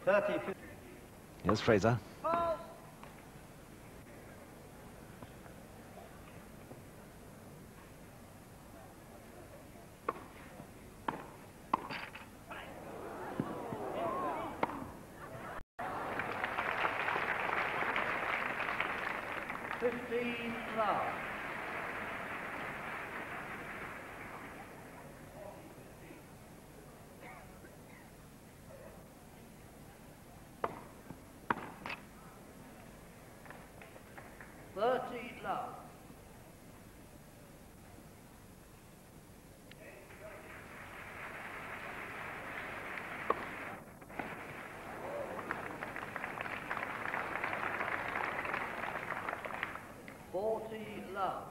30. Here's Fraser. Ball. Love. Love. 40 love.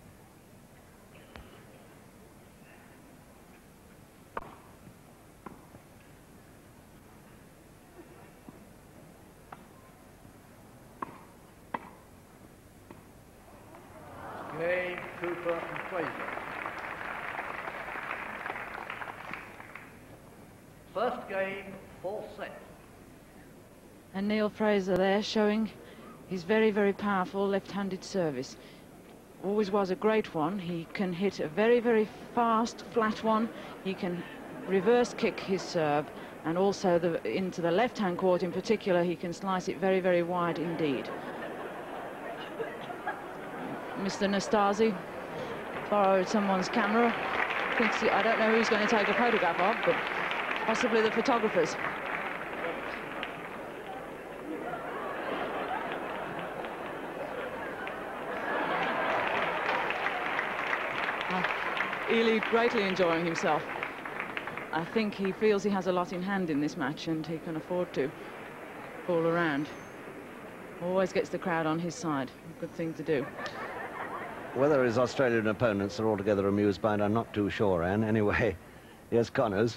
Game, Cooper and Fraser. First game, full set. And Neil Fraser there showing his very, very powerful left-handed service. Always was a great one. He can hit a very, very fast, flat one. He can reverse kick his serve, and also into the left-hand court in particular, he can slice it very, very wide indeed. Mr. Nastase borrowed someone's camera. I don't know who's going to take a photograph of, but possibly the photographers. Ely greatly enjoying himself. I think he feels he has a lot in hand in this match, and he can afford to fool around. Always gets the crowd on his side. Good thing to do. Whether his Australian opponents are altogether amused by it, I'm not too sure, Anne. Anyway, here's Connors.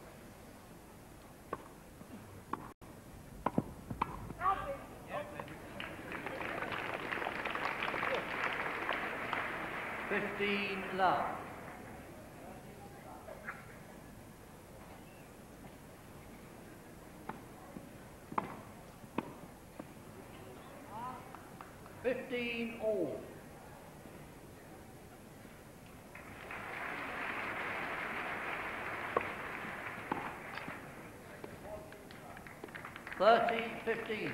Love. All. 30-15.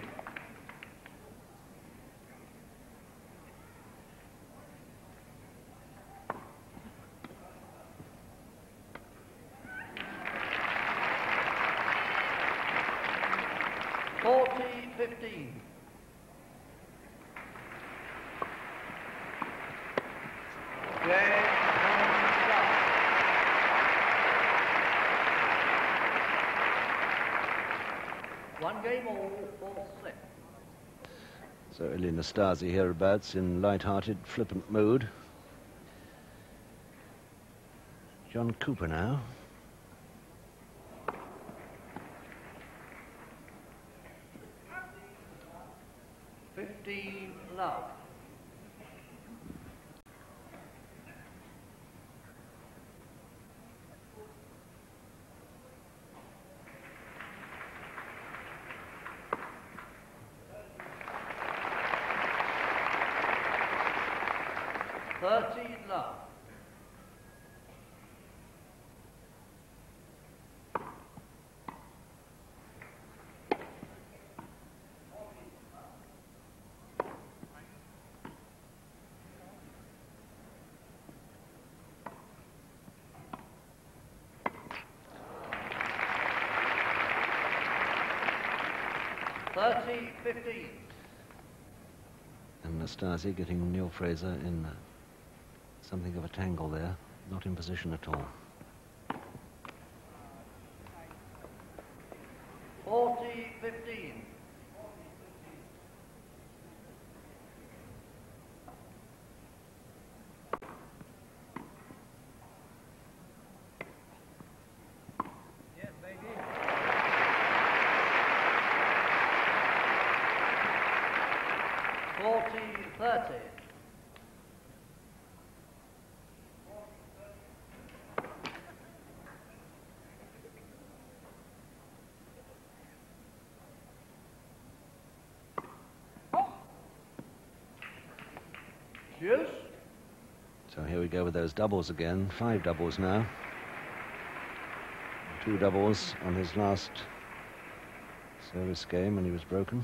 One game all, full set. So Ilie Nastase hereabouts in light-hearted, flippant mood. John Cooper now. Love. Love. And Nastase getting Neil Fraser in something of a tangle there, not in position at all. 40-15. Yes, baby. 40-30. Yes. So here we go with those doubles again. 5 doubles now. 2 doubles on his last service game when he was broken.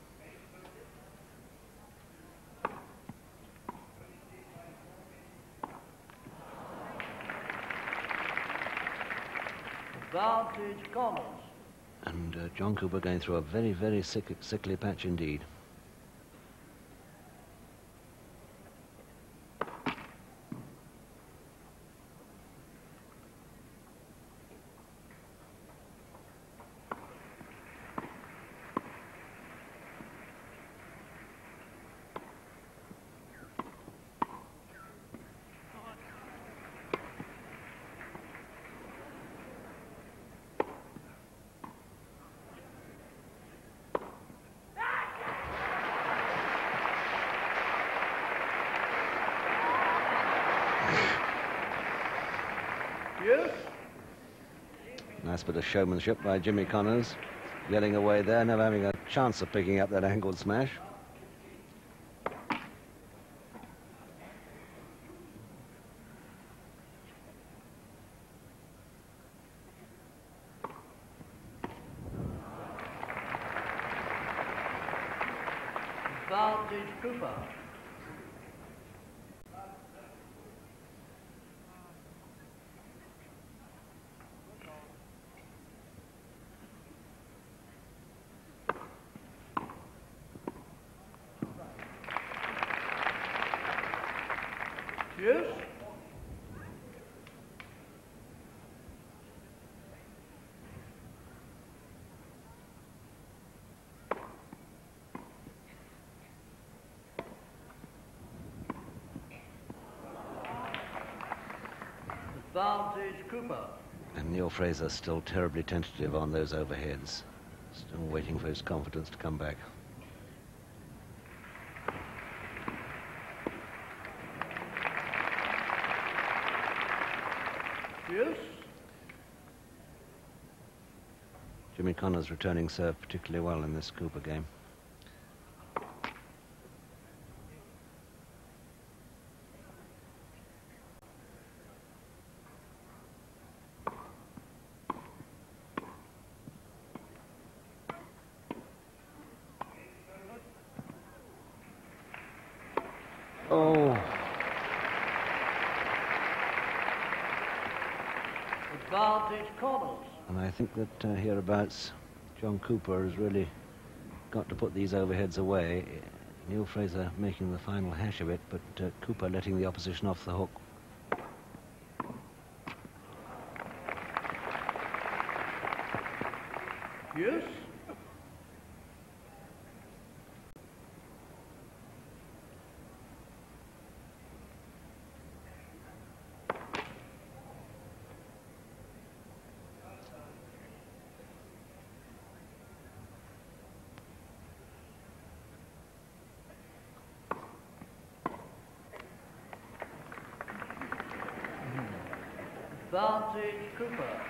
Advantage Connors. And John Cooper going through a very, very sickly patch indeed. Yes. Nice bit of showmanship by Jimmy Connors. Getting away there, never having a chance of picking up that angled smash. Advantage Cooper. Yes. Advantage Cooper. And Neil Fraser still terribly tentative on those overheads. Still waiting for his confidence to come back. Yes. Jimmy Connors returning serve particularly well in this Cooper game. Oh, Advantage Connors. and I think that hereabouts John Cooper has really got to put these overheads away. Neil Fraser making the final hash of it, but Cooper letting the opposition off the hook. Yes. Advantage Cooper.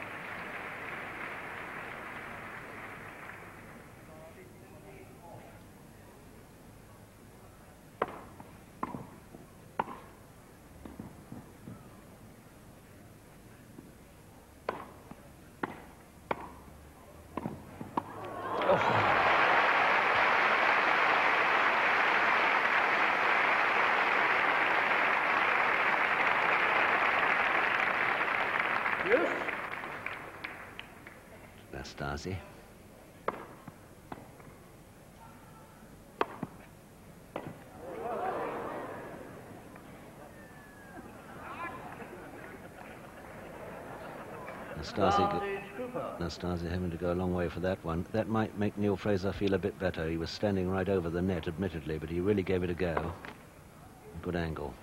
Yes. Nastase. Advantage Cooper. Nastase having to go a long way for that one. That might make Neil Fraser feel a bit better. He was standing right over the net, admittedly, but he really gave it a go. Good angle.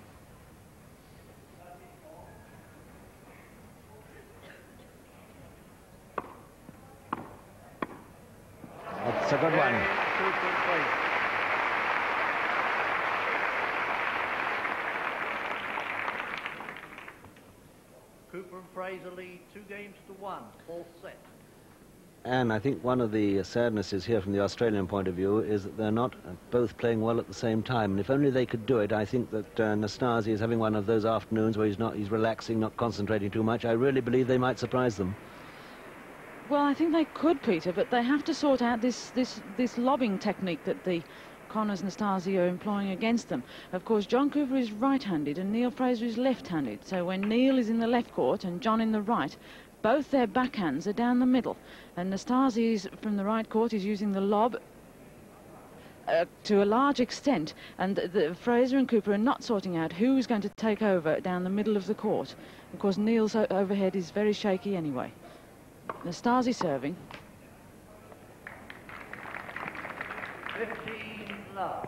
That's a good one. Cooper Fraser. Cooper and Fraser lead 2-1, fourth set. And I think one of the sadnesses here from the Australian point of view is that they're not both playing well at the same time. And if only they could do it, I think that Nastase is having one of those afternoons where he's relaxing, not concentrating too much. I really believe they might surprise them. Well, I think they could, Peter, but they have to sort out this lobbing technique that the Connors and Nastase are employing against them. Of course, John Cooper is right-handed and Neil Fraser is left-handed. So when Neil is in the left court and John in the right, both their backhands are down the middle. And Nastase from the right court is using the lob to a large extent. And Fraser and Cooper are not sorting out who is going to take over down the middle of the court. Of course, Neil's overhead is very shaky anyway. Nastase serving. 15 love.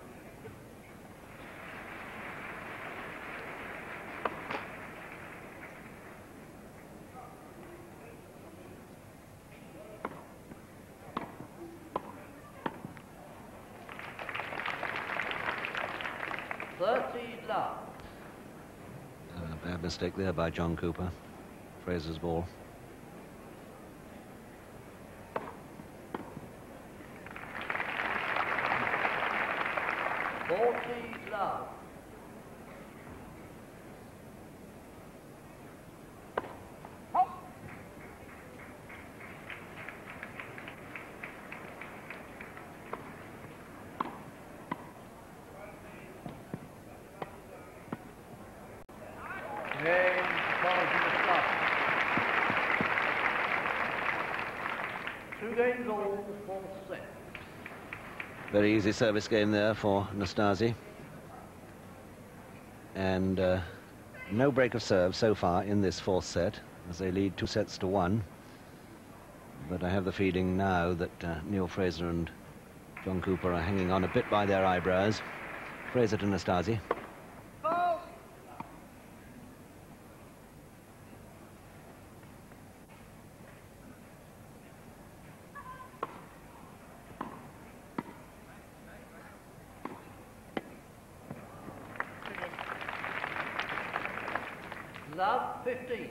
Bad mistake there by John Cooper. Fraser's ball. Love. Two games all, full set. Very easy service game there for Nastase. And no break of serve so far in this fourth set, as they lead 2-1. But I have the feeling now that Neil Fraser and John Cooper are hanging on a bit by their eyebrows. Fraser to Nastase. Love 15.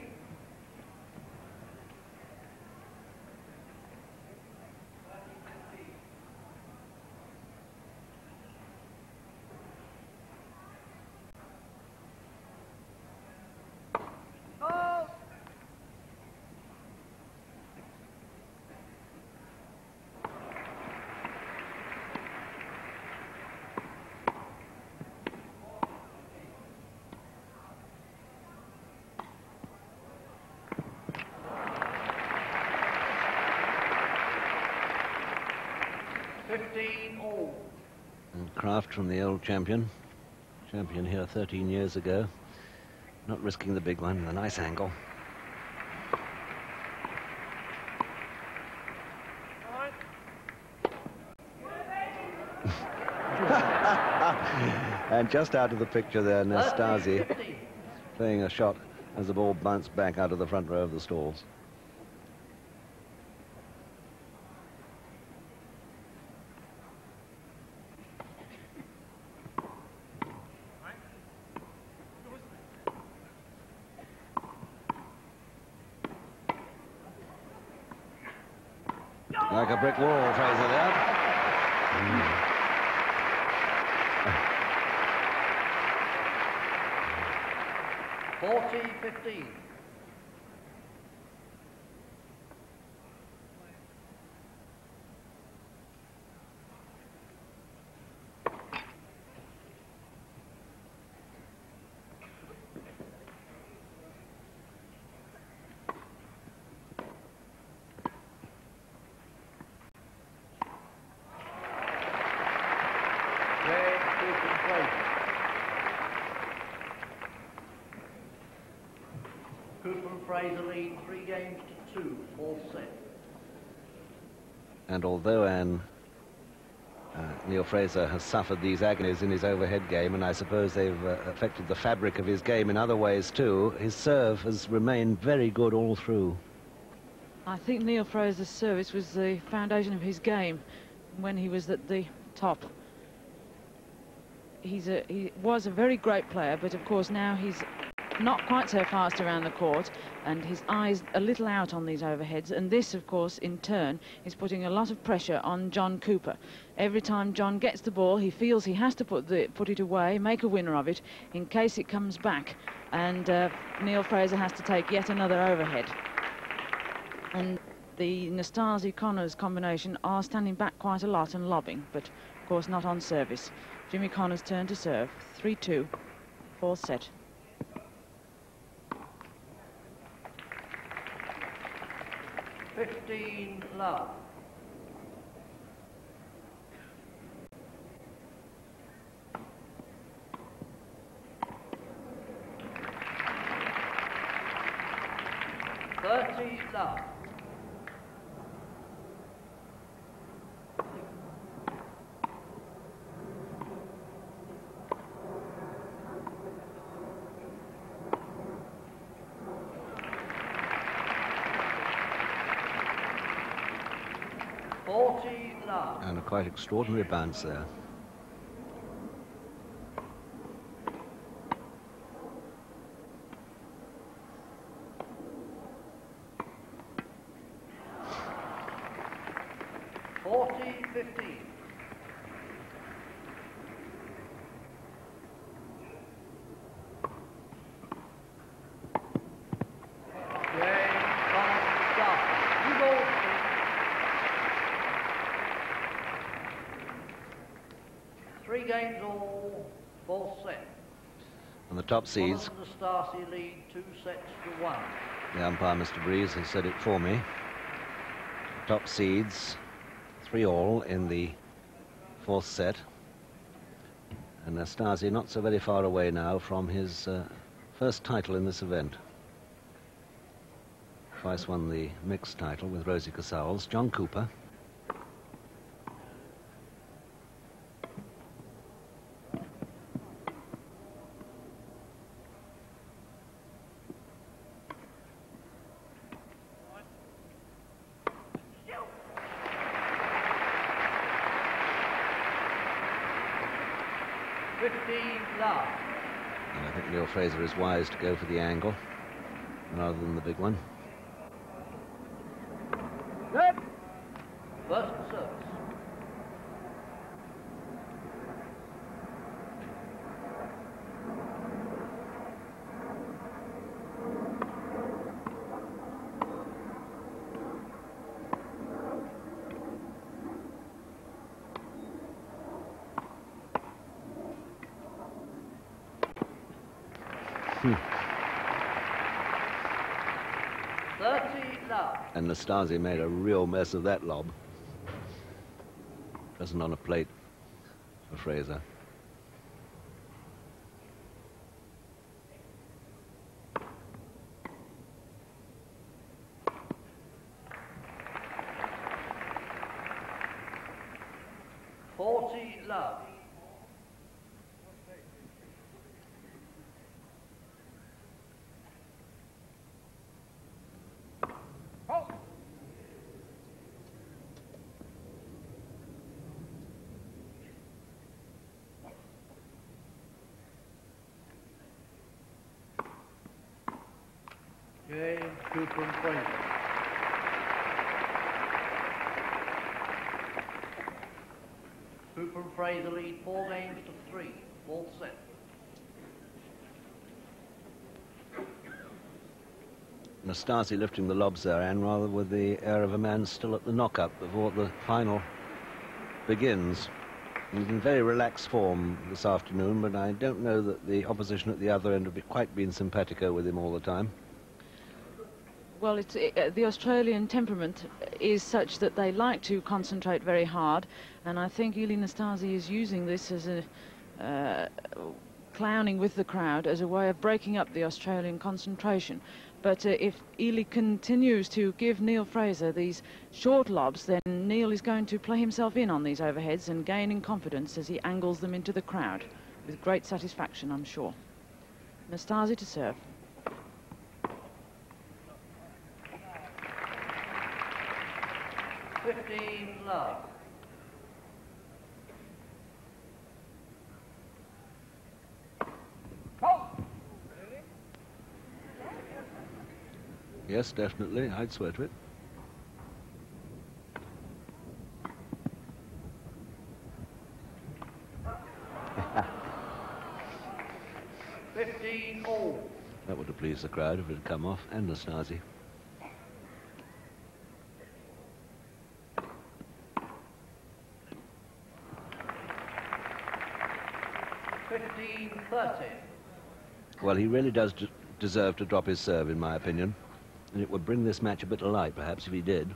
Oh. All. And Kraft from the old champion here 13 years ago, not risking the big one with a nice angle. And just out of the picture there, Nastase playing a shot as the ball bounced back out of the front row of the stalls. Like a brick wall, Fraser there. 40-15. Cooper and Fraser lead 3-2, fourth set. And although Neil Fraser has suffered these agonies in his overhead game, and I suppose they've affected the fabric of his game in other ways too, his serve has remained very good all through. I think Neil Fraser's service was the foundation of his game when he was at the top. He was a very great player, but of course now he's not quite so fast around the court, and his eyes a little out on these overheads, and this of course in turn is putting a lot of pressure on John Cooper. Every time John gets the ball, he feels he has to put it away, make a winner of it in case it comes back, and Neil Fraser has to take yet another overhead. And the Nastase-Connors combination are standing back quite a lot and lobbing, but of course not on service. Jimmy Connors' turn to serve. 3-2, fourth set. Love. Love. And a quite extraordinary bounce there. Games all, fourth set. And the top seeds. Nastase lead 2 sets to 1. The umpire, Mr. Breeze, has said it for me. Top seeds, 3-all in the fourth set. And Nastase not so very far away now from his first title in this event. Twice won the mixed title with Rosie Casals. John Cooper. And I think Neil Fraser is wise to go for the angle rather than the big one. Good. First service. And Nastase made a real mess of that lob. Wasn't on a plate for Fraser. Love. Game, Cooper and Fraser. Cooper and Fraser lead 4 games to 3, fourth set. Nastase lifting the lobs there, and rather with the air of a man still at the knock-up before the final begins. He's in very relaxed form this afternoon, but I don't know that the opposition at the other end have quite been simpatico with him all the time. Well, the Australian temperament is such that they like to concentrate very hard, and I think Ilie Nastase is using this as a clowning with the crowd as a way of breaking up the Australian concentration. But if Ilie continues to give Neil Fraser these short lobs, then Neil is going to play himself in on these overheads and gain in confidence as he angles them into the crowd with great satisfaction, I'm sure. Nastase to serve. Love. Yes, definitely. I'd swear to it. All. That would have pleased the crowd if it had come off, and Nastase. Well, he really does deserve to drop his serve, in my opinion. And it would bring this match a bit of light, perhaps, if he did.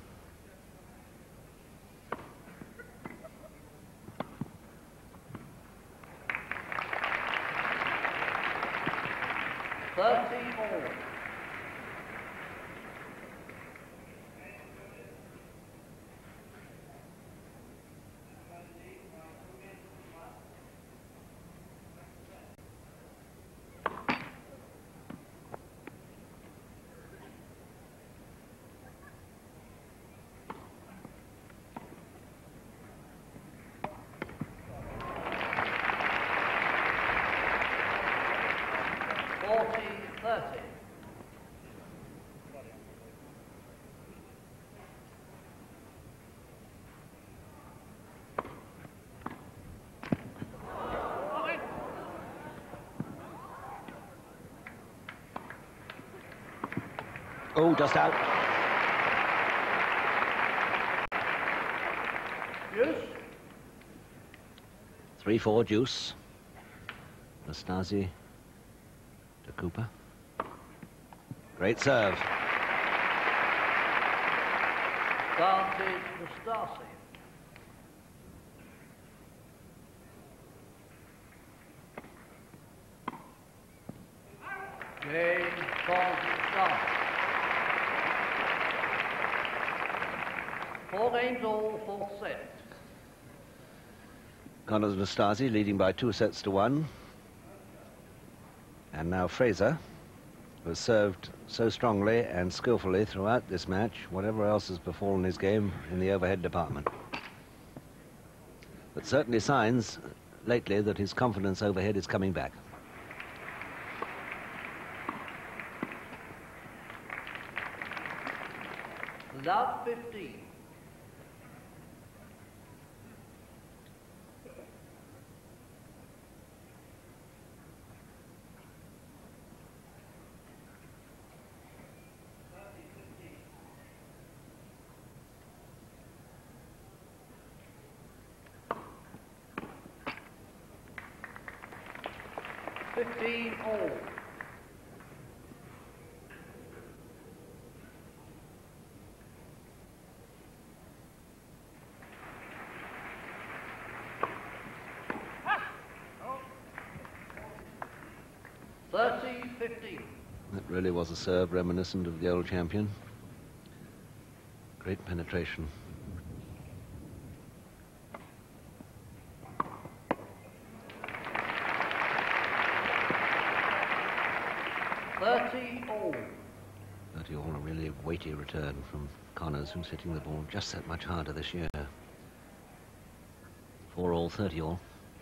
Oh, just out. Yes. 3-4 deuce. Nastase to Cooper. Great serve. Advantage Nastase. Game falls Nastase. 4 games all, 4th set. Connors Nastase leading by 2-1. And now Fraser, who has served so strongly and skillfully throughout this match, whatever else has befallen his game in the overhead department. But certainly signs lately that his confidence overhead is coming back. Love 15. All. That really was a serve reminiscent of the old champion. Great penetration. All. 30 all, a really weighty return from Connors, who's hitting the ball just that much harder this year. 4 all, 30 all.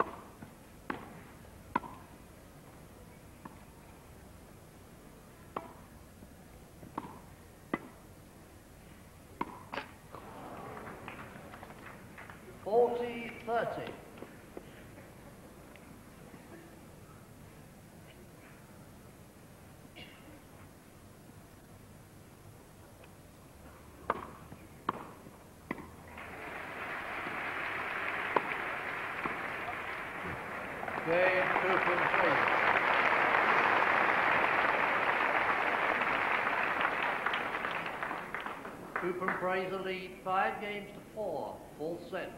Cooper and Fraser lead 5 games to 4, 4th set.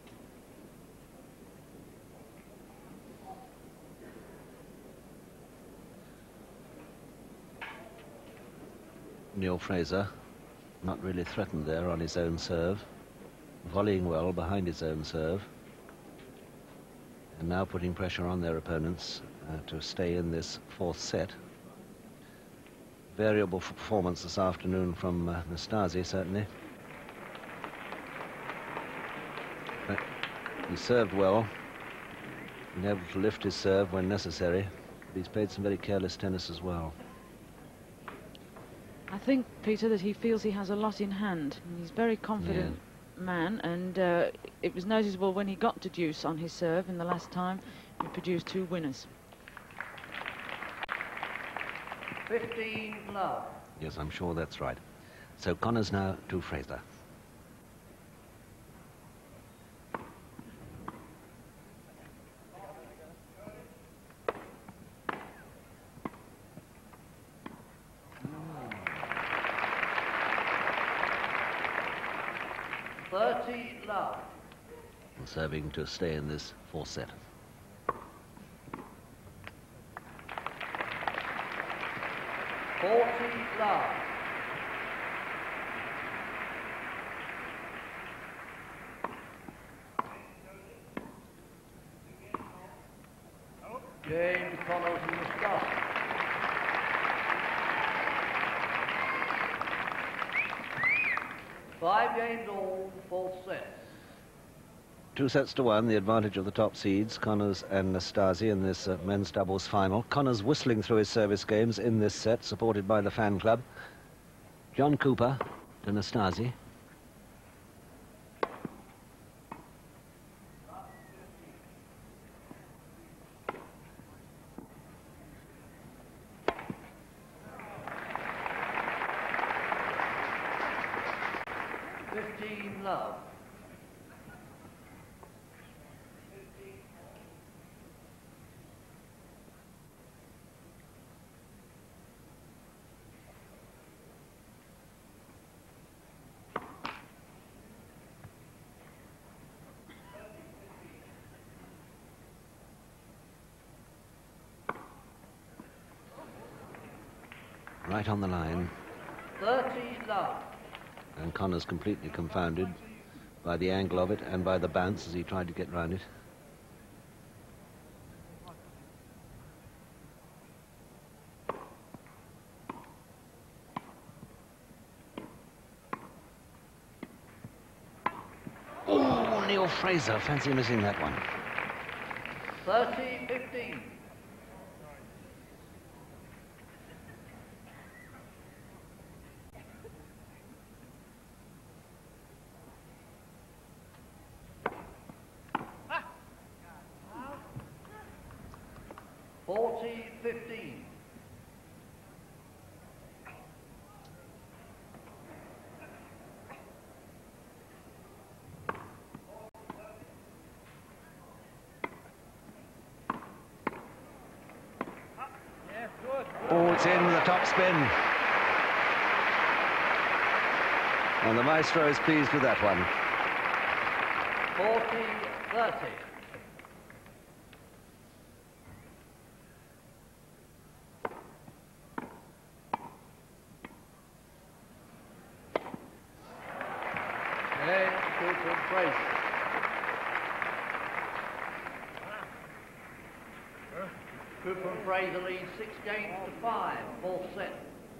Neil Fraser, not really threatened there on his own serve, volleying well behind his own serve, and now putting pressure on their opponents to stay in this 4th set. Variable performance this afternoon from Nastase, certainly. But he served well, been able to lift his serve when necessary, but he's played some very careless tennis as well. I think, Peter, that he feels he has a lot in hand. And he's a very confident man, and it was noticeable when he got to deuce on his serve in the last time. He produced 2 winners. 15 love. Yes, I'm sure that's right. So Connors now to Fraser. Love. Serving to stay in this 4th set. Love. Game to Connors in the start. Five games all, 4th set. 2 sets to 1, the advantage of the top seeds, Connors and Nastase, in this men's doubles final. Connors whistling through his service games in this set, supported by the fan club. John Cooper to Nastase. Love. Right on the line. 30 love. And Connors completely confounded by the angle of it and by the bounce as he tried to get round it. Oh, Neil Fraser, fancy missing that one. 30-15. Oh, it's in with a top spin. And the maestro is pleased with that one. 40-30. And Cooper and Fraser. Cooper and Fraser lead 6 games to 5, 4th set.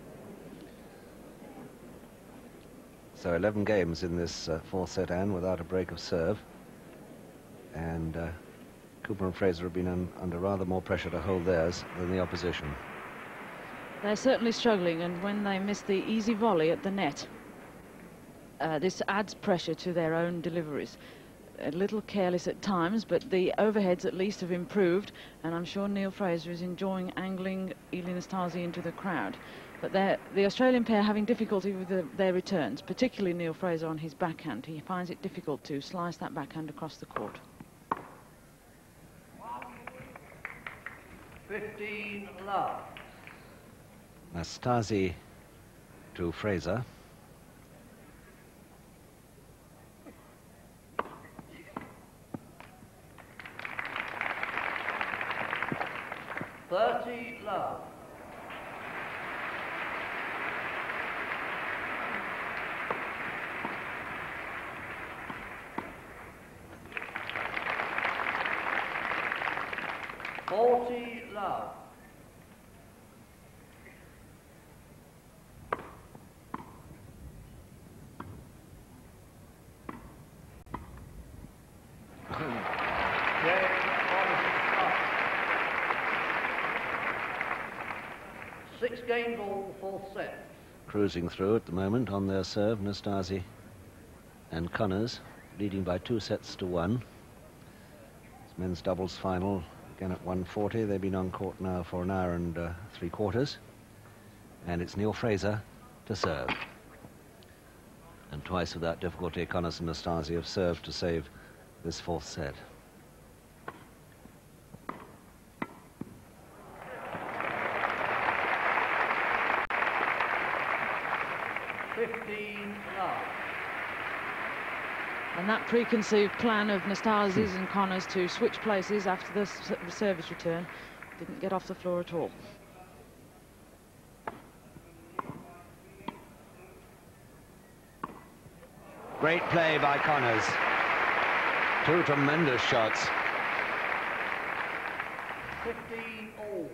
So 11 games in this 4th set, Anne, without a break of serve. And Cooper and Fraser have been under rather more pressure to hold theirs than the opposition. They're certainly struggling, and when they miss the easy volley at the net, this adds pressure to their own deliveries. A little careless at times, but the overheads at least have improved, and I'm sure Neil Fraser is enjoying angling Ilie Nastase into the crowd. But the Australian pair having difficulty with their returns, particularly Neil Fraser on his backhand. He finds it difficult to slice that backhand across the court. 15 love. Nastase to Fraser. Love. Love. Six games all, 4th set. cruising through at the moment on their serve. Nastase and Connors leading by 2-1. It's men's doubles final again at 1:40. They've been on court now for an hour and 3/4. And it's Neil Fraser to serve. And twice without difficulty, Connors and Nastase have served to save this fourth set. And that preconceived plan of Nastase's and Connors to switch places after the service return didn't get off the floor at all. Great play by Connors. Two tremendous shots. 15-all.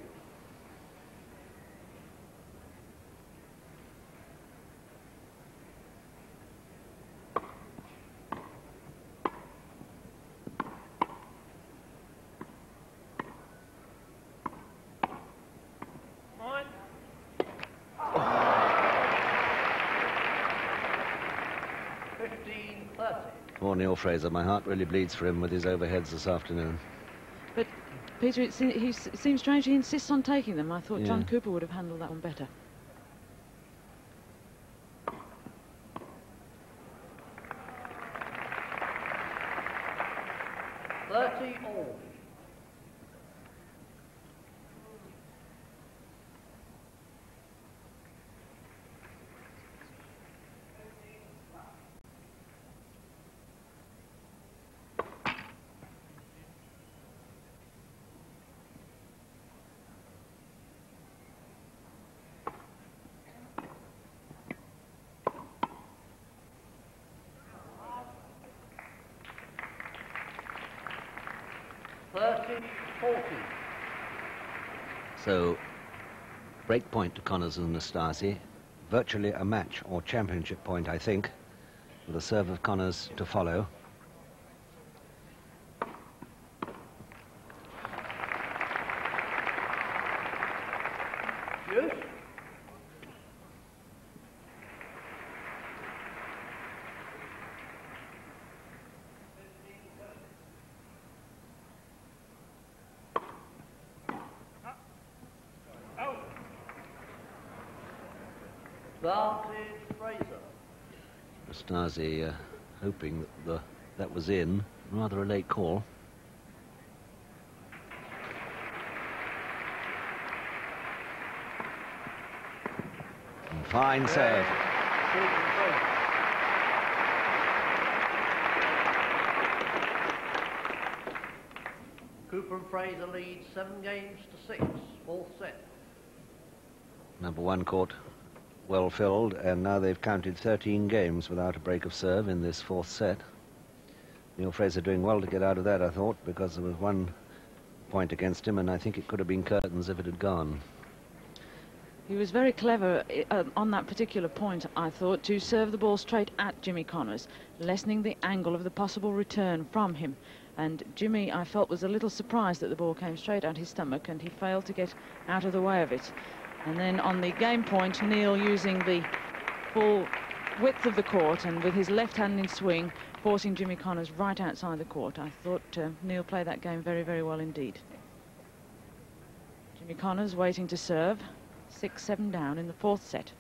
Poor Neil Fraser, my heart really bleeds for him with his overheads this afternoon. But, Peter, it seems strange he insists on taking them. I thought John Cooper would have handled that one better. All. So, break point to Connors and Nastase. Virtually a match or championship point, I think, with a serve of Connors to follow. Yes. Nastase hoping that that was in. Rather a late call. And fine serve. Cooper and Fraser lead 7-6, fourth set. Number one court well filled, and now they've counted 13 games without a break of serve in this fourth set. Neil Fraser doing well to get out of that, I thought, because there was 1 point against him, and I think it could have been curtains if it had gone. He was very clever on that particular point, I thought, to serve the ball straight at Jimmy Connors, lessening the angle of the possible return from him. And Jimmy, I felt, was a little surprised that the ball came straight at his stomach, and he failed to get out of the way of it. And then on the game point, Neil using the full width of the court and with his left hand in swing, forcing Jimmy Connors right outside the court. I thought Neil played that game very, very well indeed. Jimmy Connors waiting to serve. 6-7 down in the fourth set.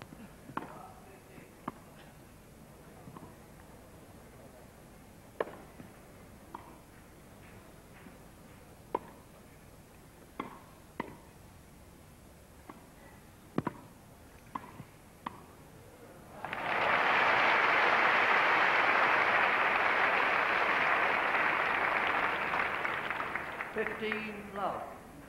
Love.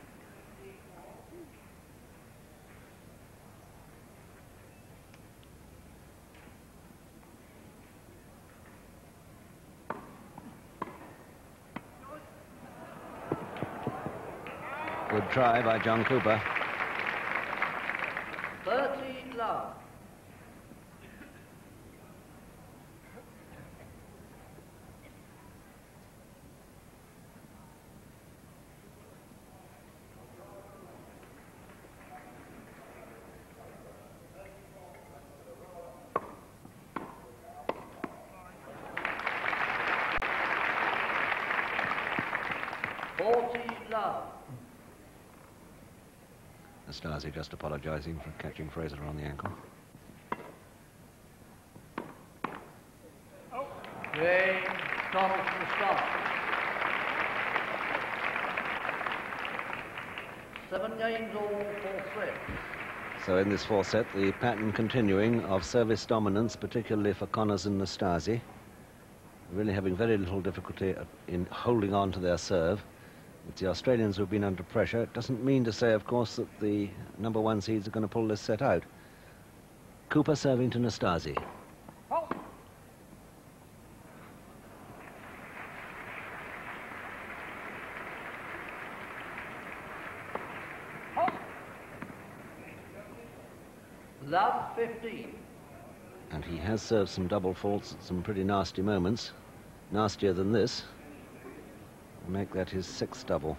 Good try by John Cooper. 30 love. 40 love. Nastase just apologising for catching Fraser on the ankle. Game, Donaldson stop. 7 games all, 4 sets. So in this fourth set, the pattern continuing of service dominance, particularly for Connors and Nastase, really having very little difficulty in holding on to their serve. It's the Australians who've been under pressure. It doesn't mean to say, of course, that the #1 seeds are going to pull this set out. Cooper serving to Nastase. Love 15. And he has served some double faults at some pretty nasty moments. Nastier than this. Make that his 6th double.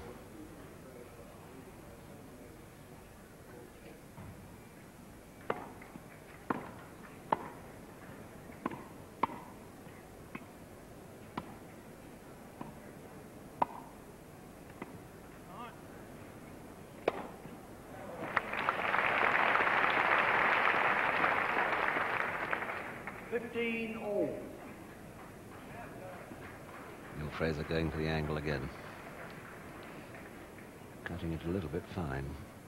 Neil Fraser going for the angle again. Cutting it a little bit fine.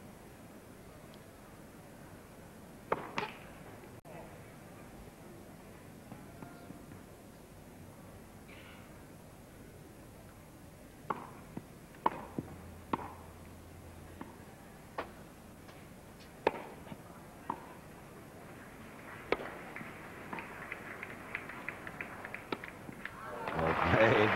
Well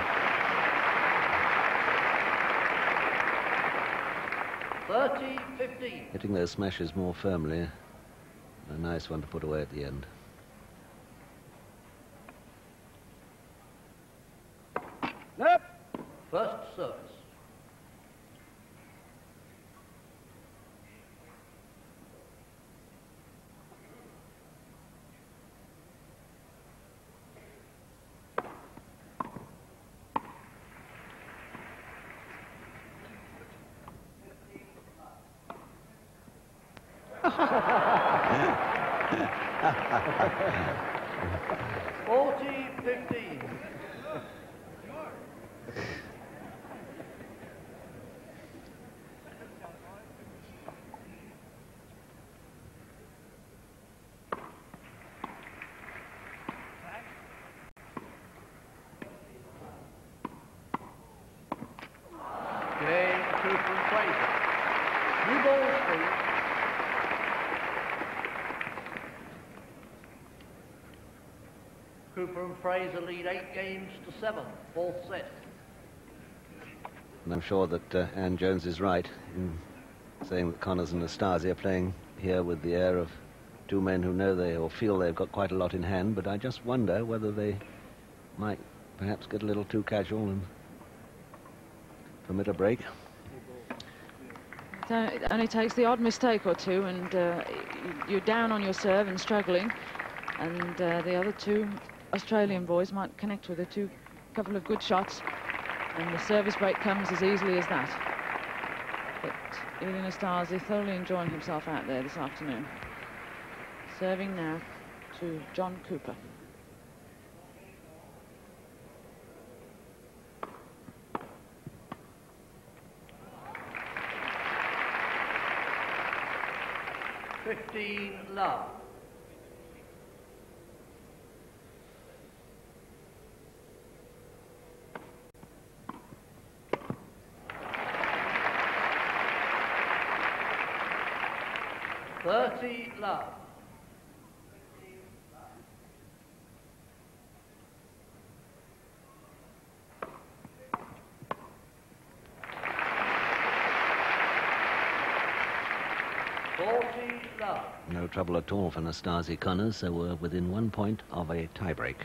played. 30-15. Hitting those smashes more firmly. A nice one to put away at the end. Nope. First service. Cooper and Fraser lead 8-7, 4th set. And I'm sure that Anne Jones is right in saying that Connors and Nastase are playing here with the air of two men who know they or feel they've got quite a lot in hand, but I just wonder whether they might perhaps get a little too casual and permit a break. It only takes the odd mistake or two, and you're down on your serve and struggling, and the other two Australian boys might connect with a couple of good shots, and the service break comes as easily as that. But Ilie Nastase thoroughly enjoying himself out there this afternoon. Serving now to John Cooper. Love. Love. No trouble at all for Nastase Connors, so we're within 1 point of a tiebreak.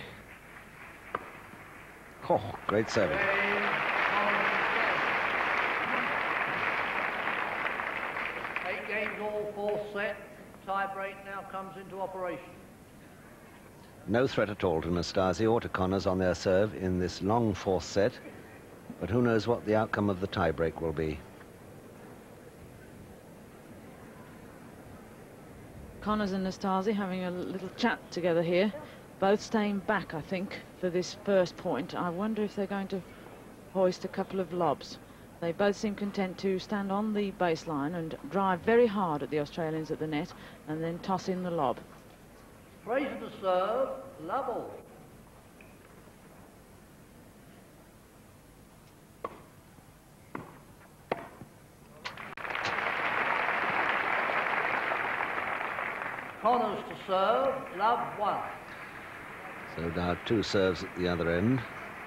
Oh, great serving. 8 games all, 4th set. Tiebreak now comes into operation. No threat at all to Nastase or to Connors on their serve in this long 4th set. But who knows what the outcome of the tie-break will be. Connors and Nastase having a little chat together here. Both staying back, I think, for this first point. I wonder if they're going to hoist a couple of lobs. They both seem content to stand on the baseline and drive very hard at the Australians at the net and then toss in the lob. Fraser to serve, level. Connors to serve, love 1. So now 2 serves at the other end.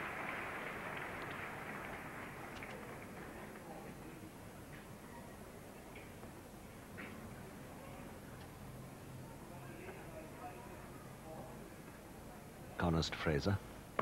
Connors to Fraser.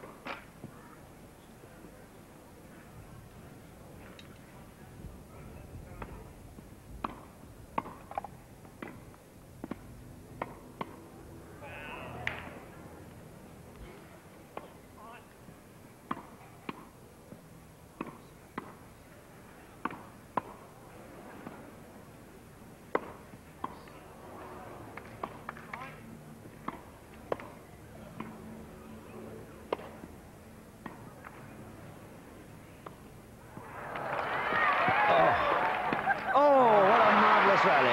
Oh, what a marvellous rally.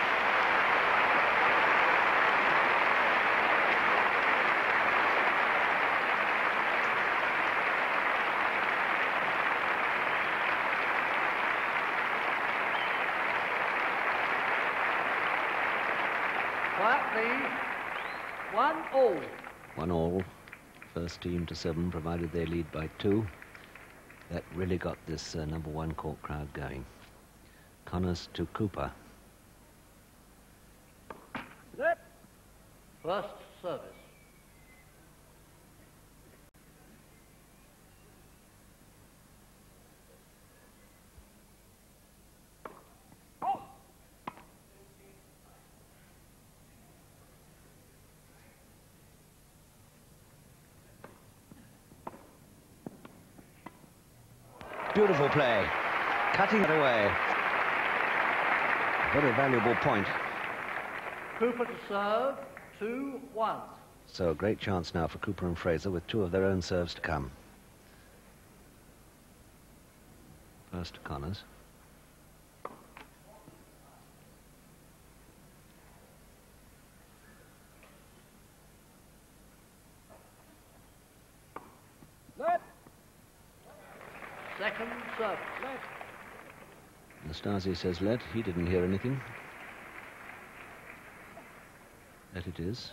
Quiet, please. 1-all. 1-all. First team to 7, provided they lead by 2. That really got this number 1 court crowd going. Connors to Cooper. First service. Beautiful play. Cutting it away. Very valuable point. Cooper to serve, 2-1. So a great chance now for Cooper and Fraser with 2 of their own serves to come. First to Connors. Second service. Nastase says let. He didn't hear anything. Let it is.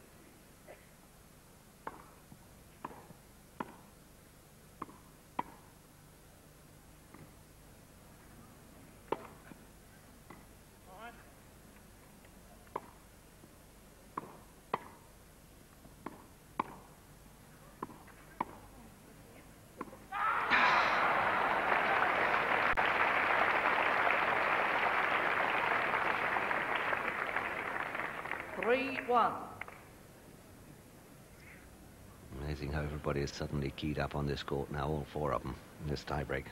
Amazing how everybody is suddenly keyed up on this court now, all 4 of them, in this tiebreak.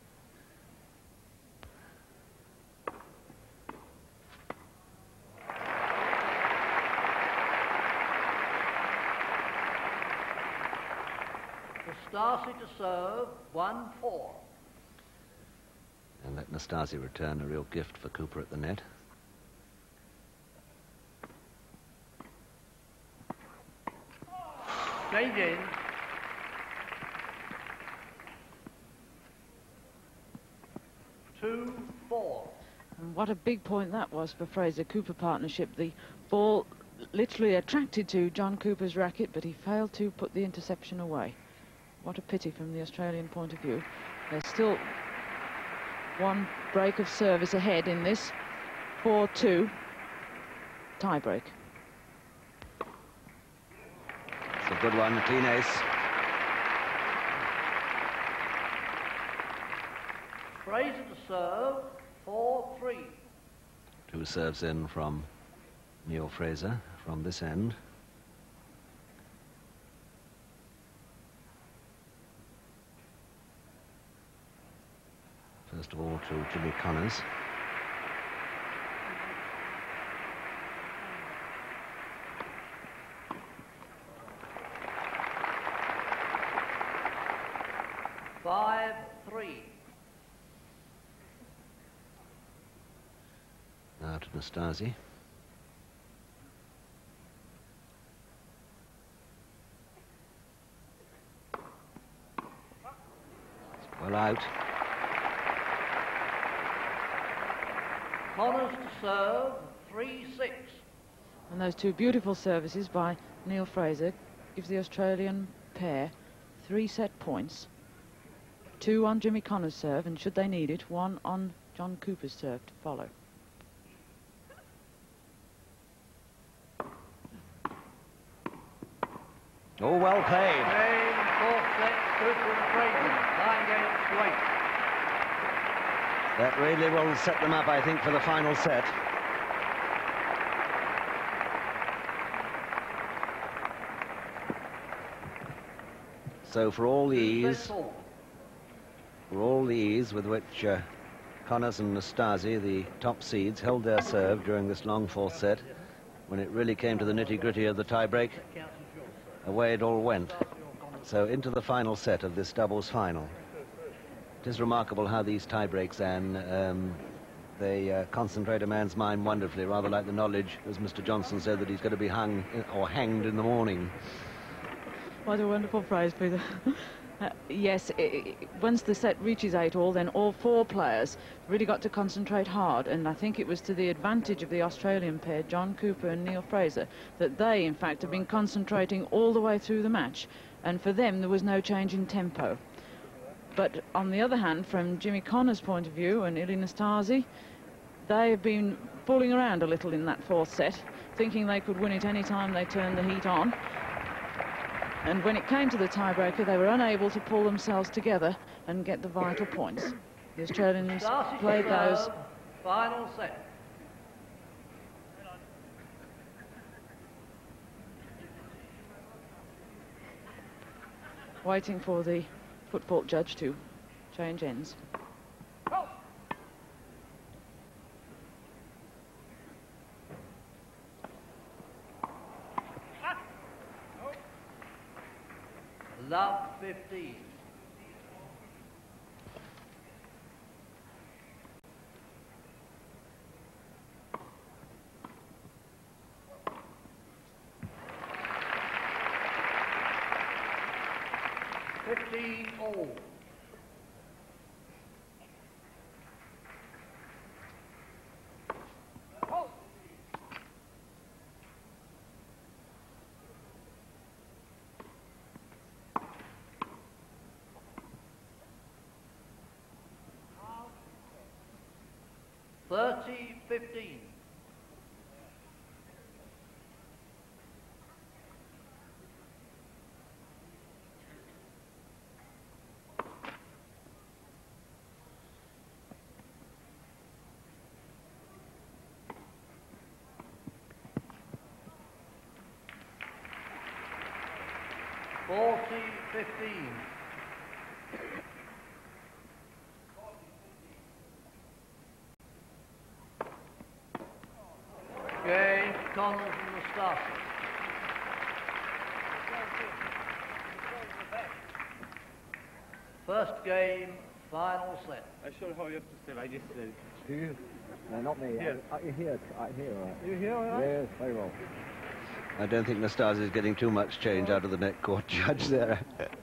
Nastase to serve, 1-4. And let Nastase return, a real gift for Cooper at the net. Change in. Two, 4. And what a big point that was for Fraser-Cooper partnership. The ball literally attracted to John Cooper's racket, but he failed to put the interception away. What a pity from the Australian point of view. There's still 1 break of service ahead in this 4-2 tie-break. It's a good one, a clean ace. Fraser to serve, 4-3. 2 serves in from Neil Fraser from this end. First of all to Jimmy Connors. Five, 3. Now to Nastasi. Well out. Connors to serve, 3-6. And those two beautiful services by Neil Fraser gives the Australian pair 3 set points. 2 on Jimmy Connors' serve, and should they need it, 1 on John Cooper's serve to follow. Oh, well played. Game, 4th set, Cooper and Fraser, 9 games to 8. That really will set them up, I think, for the final set. So for all the ease, with which Connors and Nastasi, the top seeds, held their serve during this long 4th set, when it really came to the nitty-gritty of the tie-break, away it all went. So into the final set of this doubles final. It is remarkable how these tie-breaks, Anne, they concentrate a man's mind wonderfully, rather like the knowledge, as Mr. Johnson said, that he's going to be hung or hanged in the morning. What a wonderful phrase, Peter. Yes, once the set reaches 8-all, then all 4 players really got to concentrate hard, and I think it was to the advantage of the Australian pair, John Cooper and Neil Fraser, that they, in fact, have been concentrating all the way through the match, and for them there was no change in tempo. But on the other hand, from Jimmy Connors' point of view and Ilie Nastasi, they have been fooling around a little in that 4th set, thinking they could win it any time they turned the heat on. And when it came to the tiebreaker, they were unable to pull themselves together and get the vital points. The Australians played those. Final set. Waiting for the football judge to change ends. Love 15. All. Thirty, 15. Forty, 15. Game, Connors and Nastasi. First game, final set. I show how you have to stay like this. Do you? No, not me. Here. I hear, all right. You hear all right? Yes, very well. I don't think Nastasi is getting too much change out of the net court judge there.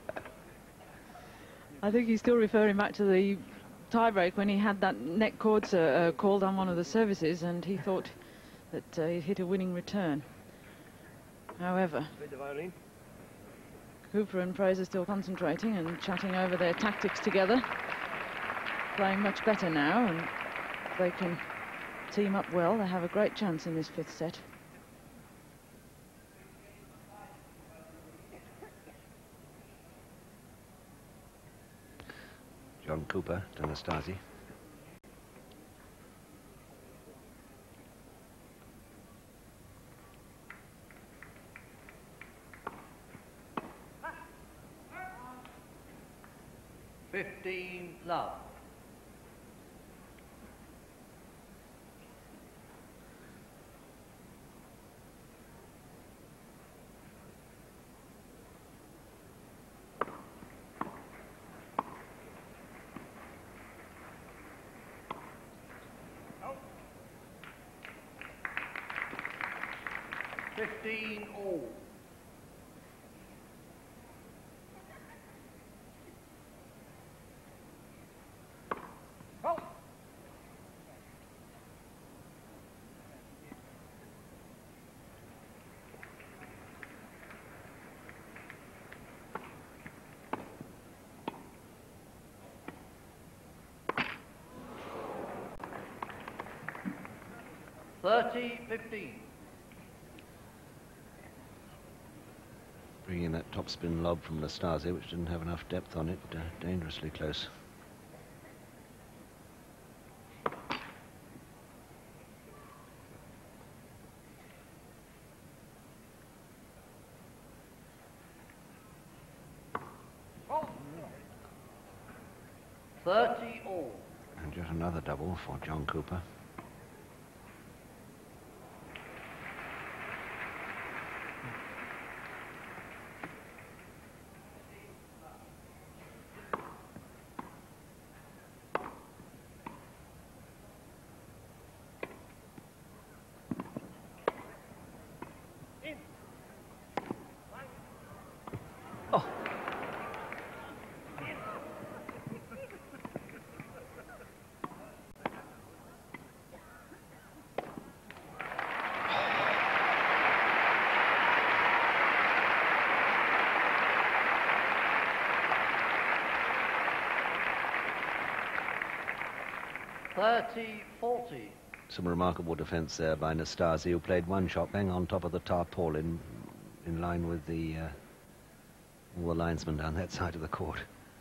I think he's still referring back to the tiebreak when he had that net court called on one of the services, and he thought that he hit a winning return. However, With the violin. Cooper and Fraser still concentrating and chatting over their tactics together, playing much better now, and if they can team up well, they have a great chance in this 5th set. John Cooper to Nastasi. Love. 15 all. $30-15. Bringing that topspin lob from Nastase, which didn't have enough depth on it, dangerously close. $30 all. And just another double for John Cooper. $30-40. Some remarkable defence there by Nastase, who played one shot bang on top of the tarpaulin in line with all the linesmen down that side of the court.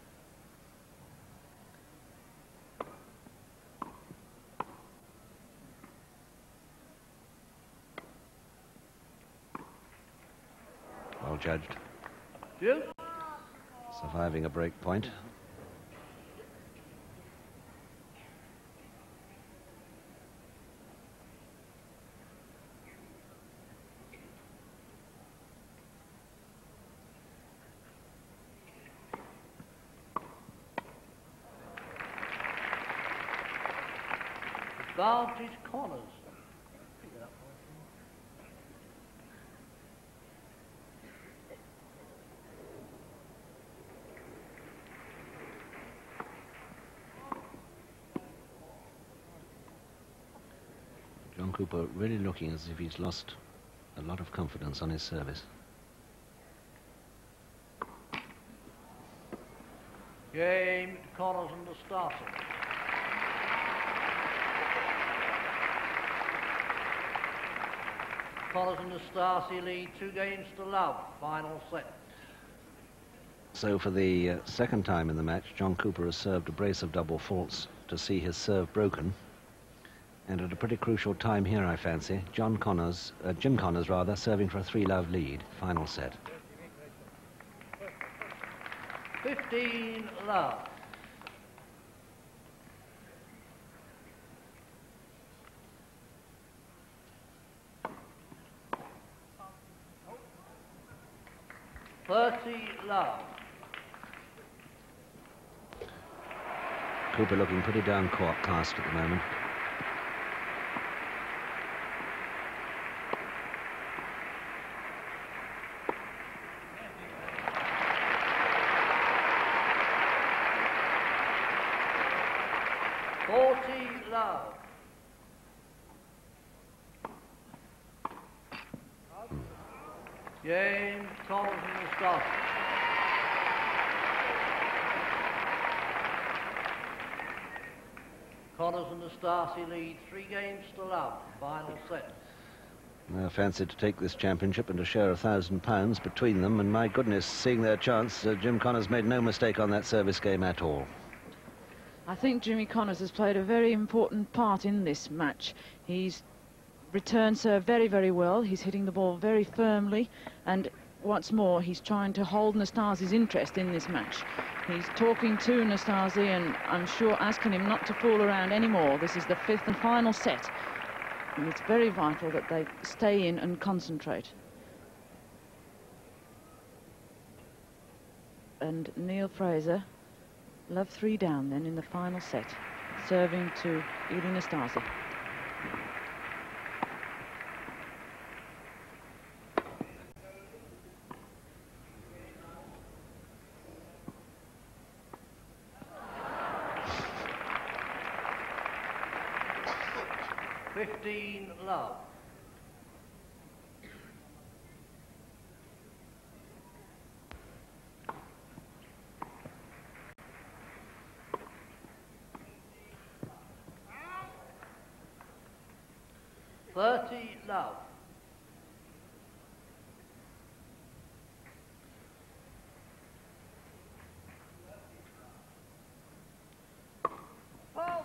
Well judged. You? Surviving a break point. Advantage corners. John Cooper really looking as if he's lost a lot of confidence on his service. Game to Connors and Nastase. Connors and Nastase lead 2-0. Final set. So for the second time in the match, John Cooper has served a brace of double faults to see his serve broken. And at a pretty crucial time here, I fancy, Jim Connors serving for a 3-love lead. Final set. 15 love. $30. Cooper looking pretty downcast at the moment. $40. Game Connors and Nastase. Connors and Nastase lead 3-0. Final set. I fancied to take this championship and to share £1,000 between them, and my goodness, seeing their chance, Jim Connors made no mistake on that service game at all. I think Jimmy Connors has played a very important part in this match. He's returned serve very, very well. He's hitting the ball very firmly, and what's more, he's trying to hold Nastase's interest in this match. He's talking to Nastase, and I'm sure asking him not to fool around anymore. This is the 5th and final set, and it's very vital that they stay in and concentrate. And Neil Fraser, love 3 down then in the final set, serving to Ilie Nastase. 15 love. Love. Oh.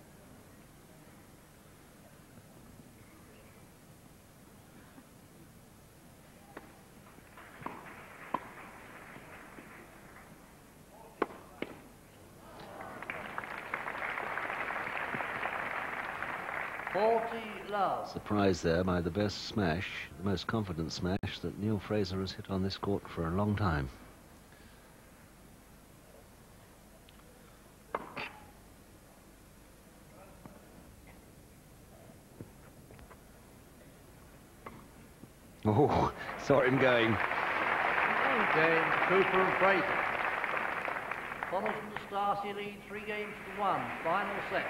Love. Surprised there by the best smash, the most confident smash that Neil Fraser has hit on this court for a long time. Oh, saw him going. Game, Cooper and Fraser. Connors and Nastasi lead 3 games to 1. Final set.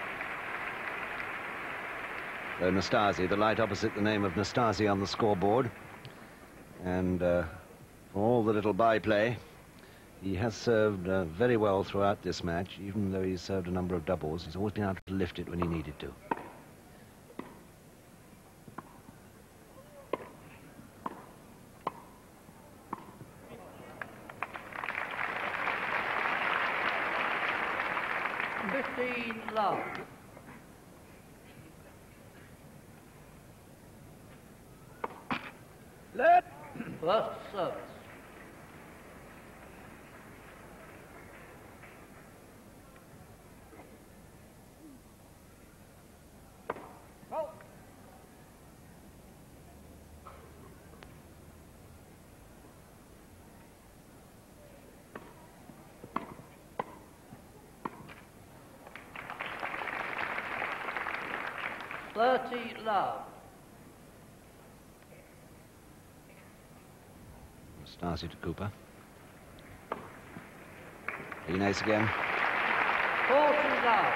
So Nastasi, the light opposite the name of Nastasi on the scoreboard. And for all the little byplay, he has served very well throughout this match, even though he's served a number of doubles. He's always been able to lift it when he needed to. Love. Let. First service. Oh. Love. Nastasi to Cooper. Nice again. 40 love.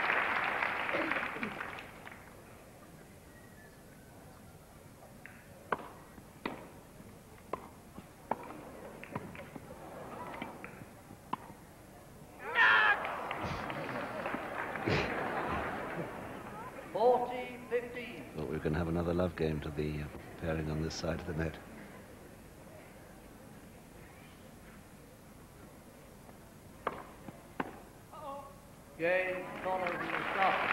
Thought we were going to have another love game to the pairing on this side of the net. Game, Connors and Nastasi.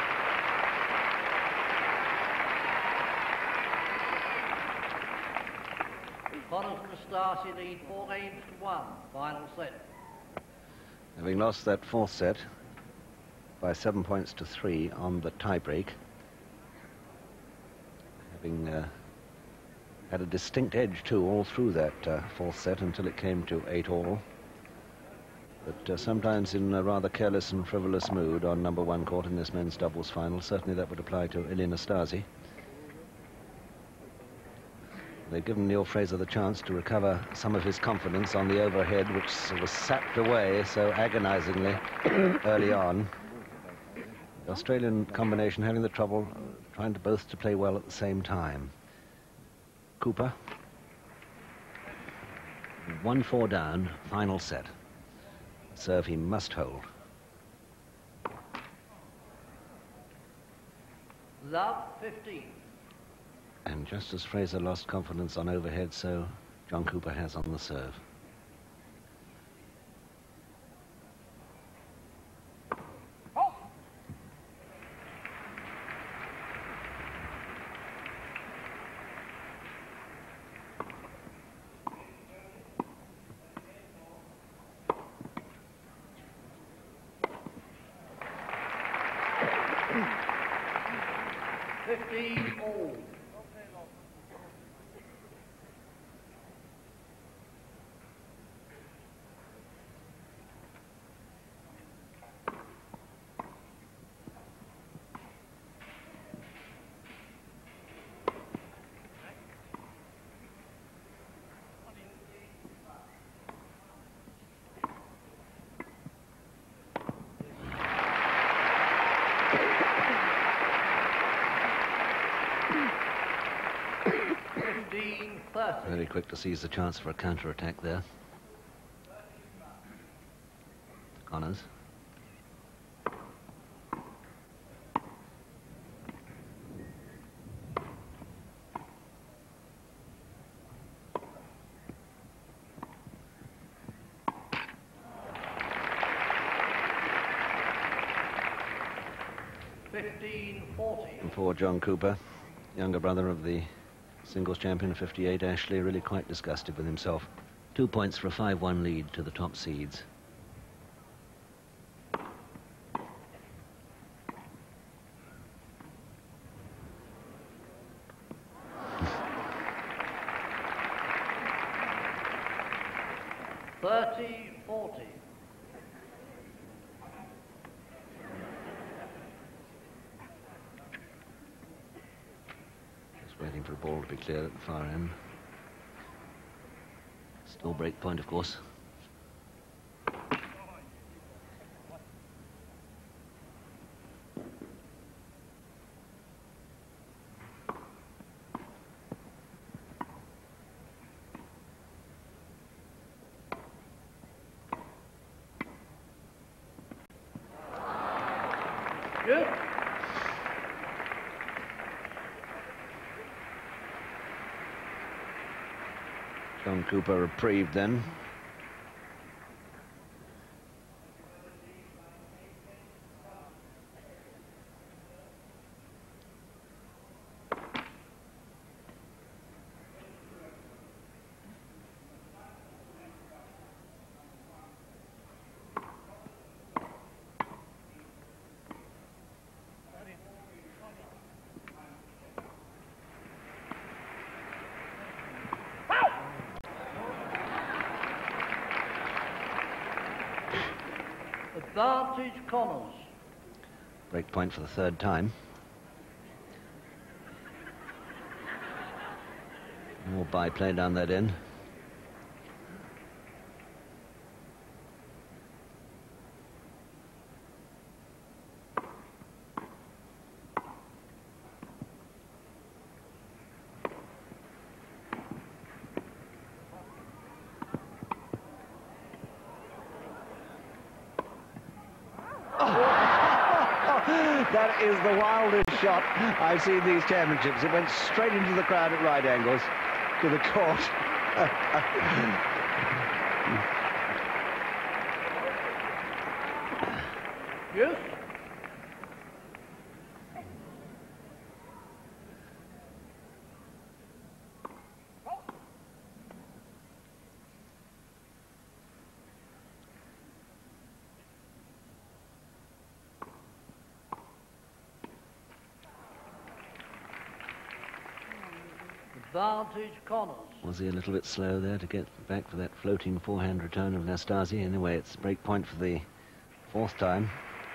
Connors and Nastasi lead 4 games to 1. Final set. Having lost that fourth set by 7 points to 3 on the tie-break, having had a distinct edge too all through that fourth set until it came to 8-all. But sometimes in a rather careless and frivolous mood on number 1 court in this men's doubles final, certainly that would apply to Ilie Nastasi. They've given Neil Fraser the chance to recover some of his confidence on the overhead, which was sapped away so agonizingly early on. The Australian combination having the trouble trying to both to play well at the same time. Cooper. 1-4 down, final set. Serve he must hold. Love 15. And just as Fraser lost confidence on overhead, so John Cooper has on the serve. All. 30. Very quick to seize the chance for a counter-attack there. Connors. And for John Cooper, younger brother of the singles champion of 58, Ashley, really quite disgusted with himself. 2 points for a 5-1 lead to the top seeds. Waiting for a ball to be cleared at the far end. Still break point, of course. Good. John Cooper reprieved then. Advantage Connors. Break point for the third time. More byplay down that end. That is the wildest shot I've seen these championships. It went straight into the crowd at right angles to the court. Yes. Advantage Connors. Was he a little bit slow there to get back for that floating forehand return of Nastasi? Anyway, it's break point for the fourth time.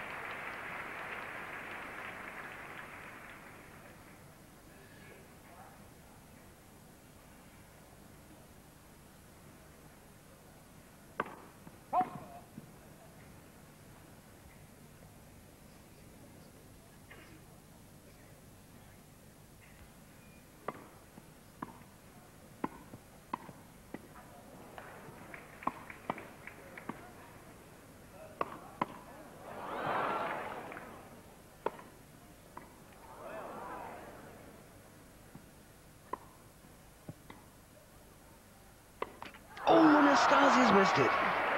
Oh, Nastasi's missed it.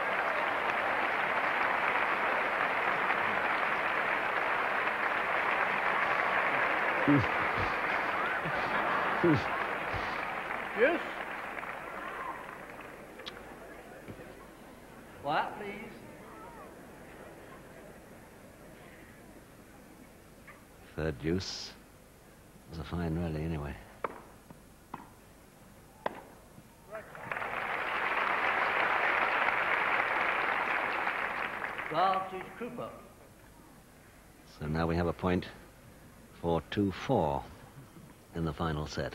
Yes. Quiet, please. Third deuce. It was a fine rally anyway. Advantage Cooper. So now we have a point for 2-4 in the final set.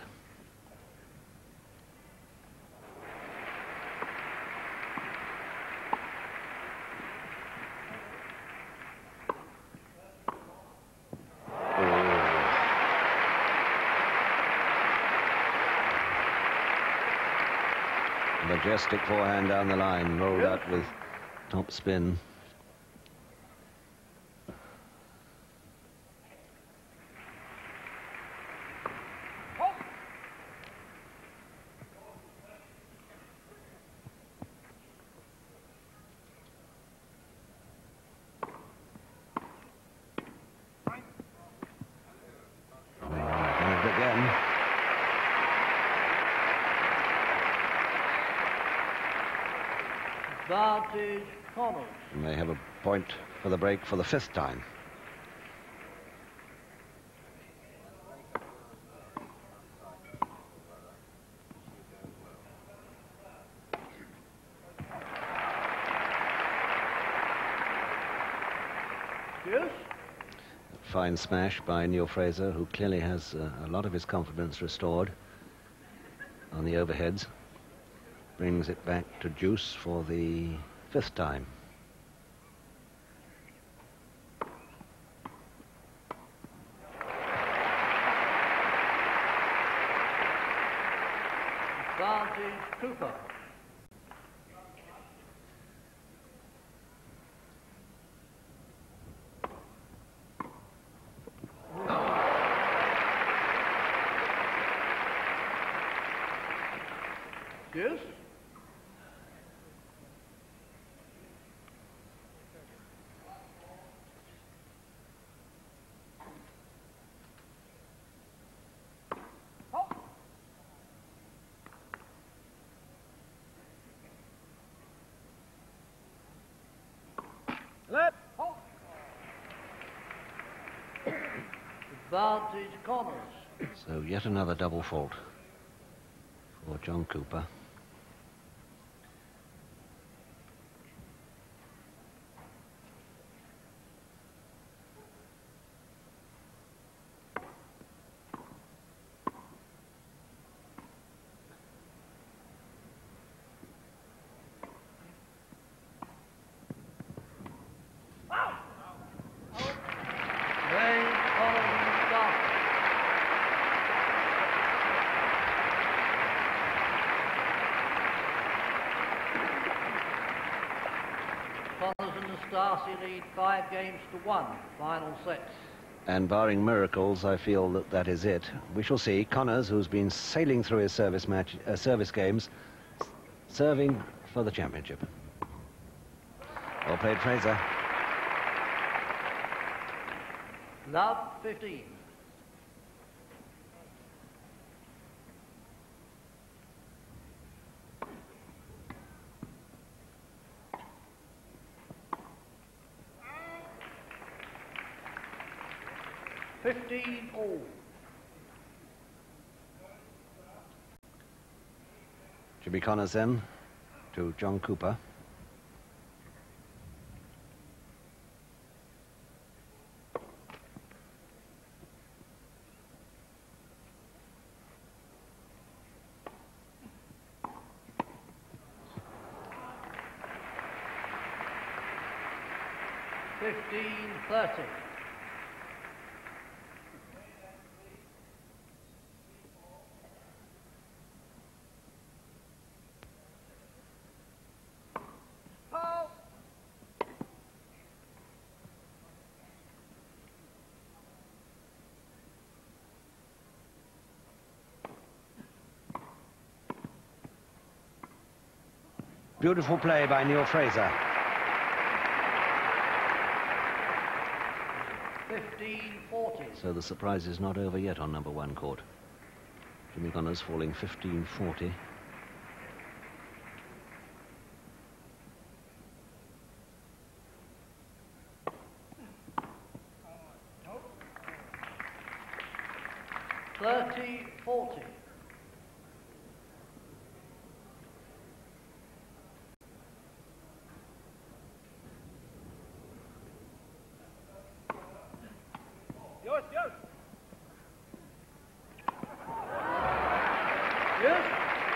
Majestic forehand down the line, rolled out with top spin. Again. Advantage Connors. And they have a point for the break for the 5th time. Yes. Fine smash by Neil Fraser, who clearly has a lot of his confidence restored on the overheads. Brings it back to juice for the 5th time. Advantage Cooper. Yes. Let. Advantage Connors. So yet another double fault for John Cooper. Ray Connors start. Connors and Nastasi lead 5 games to 1. Final sets. And barring miracles, I feel that that is it. We shall see. Connors, who's been sailing through his service games, serving for the championship. Well played, Fraser. Love 15. All. Jimmy Connors then to John Cooper. $15-30. Beautiful play by Neil Fraser. 15-40. So the surprise is not over yet on number 1 court. Jimmy Connors falling 15-40. $30-40. Yours, yours. Yes.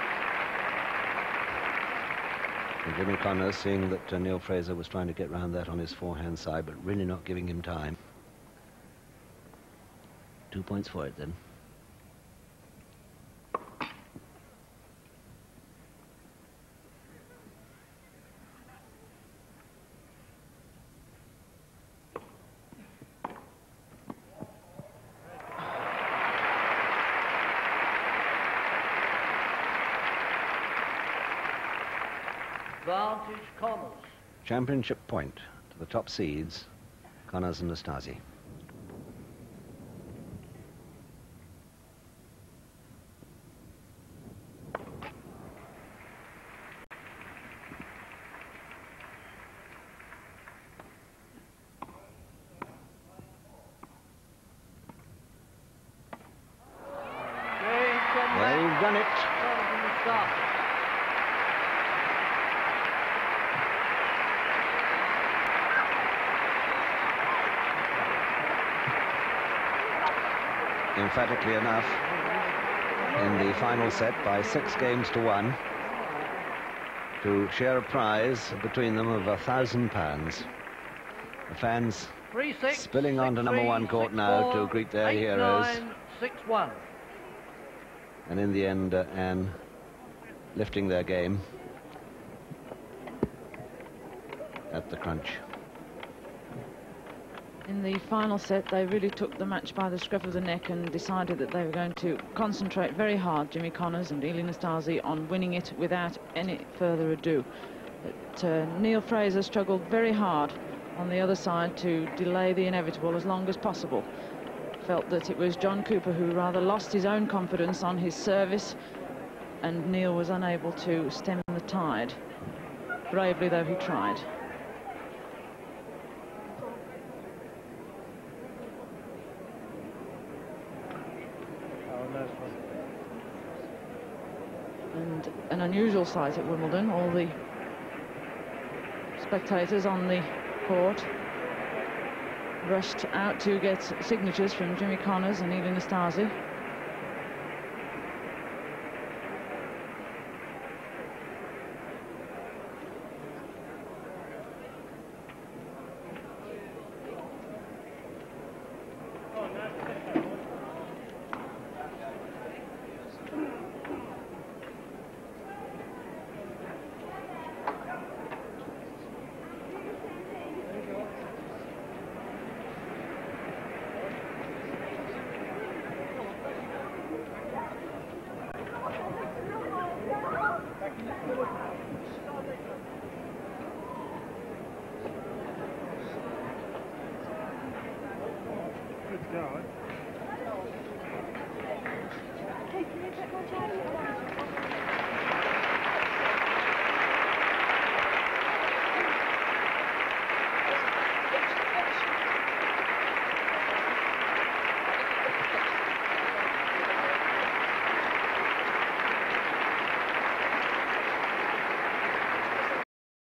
And Jimmy Connors, seeing that Neil Fraser was trying to get round that on his forehand side, but really not giving him time. 2 points for it then. Advantage Connors. Championship point to the top seeds, Connors and Nastase. They've done it. Emphatically enough, in the final set by 6 games to 1, to share a prize between them of £1,000. The fans 3-6, spilling onto number 1 court now to greet their heroes. 8-9, 6-1. And in the end, Anne lifting their game at the crunch. In the final set, they really took the match by the scruff of the neck and decided that they were going to concentrate very hard, Jimmy Connors and Ilie Nastase, on winning it without any further ado. But Neil Fraser struggled very hard on the other side to delay the inevitable as long as possible. Felt that it was John Cooper who rather lost his own confidence on his service, and Neil was unable to stem the tide, bravely though he tried. And an unusual sight at Wimbledon, all the spectators on the court rushed out to get signatures from Jimmy Connors and Ilie Nastase.